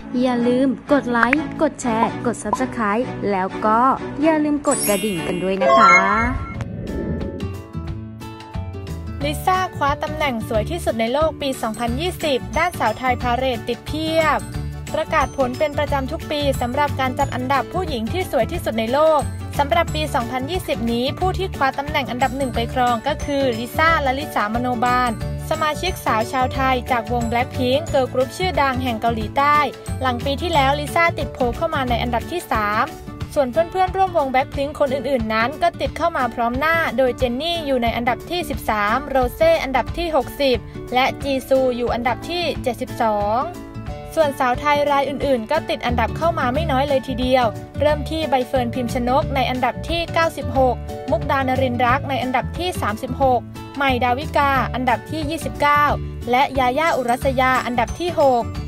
อย่าลืมกดไลค์กดแชร์กด Subscribe แล้วก็อย่าลืมกดกระดิ่งกันด้วยนะคะลิซ่าคว้าตำแหน่งสวยที่สุดในโลกปี 2020 ด้านสาวไทยพาเหรดติดเพียบประกาศผลเป็นประจำทุกปีสำหรับการจัดอันดับผู้หญิงที่สวยที่สุดในโลกสำหรับปี 2020 นี้ผู้ที่คว้าตำแหน่งอันดับหนึ่งไปครองก็คือลิซ่าลลิสามโนบาลสมาชิกสาวชาวไทยจากวง Blackpink เกิร์ลกรุ๊ปชื่อดังแห่งเกาหลีใต้หลังปีที่แล้วลิซ่าติดโผล่เข้ามาในอันดับที่ 3ส่วนเพื่อนๆร่วมวง Blackpink คนอื่นๆนั้นก็ติดเข้ามาพร้อมหน้าโดยเจนนี่อยู่ในอันดับที่ 13 โรเซ่อันดับที่ 60 และจีซูอยู่อันดับที่ 72 ส่วนสาวไทยรายอื่นๆก็ติดอันดับเข้ามาไม่น้อยเลยทีเดียวเริ่มที่ใบเฟิร์นพิมชนกในอันดับที่ 96 มุกดานรินรักในอันดับที่ 36 ใหม่ดาวิกาอันดับที่ 29 และยาย่าอุรัสยาอันดับที่ 6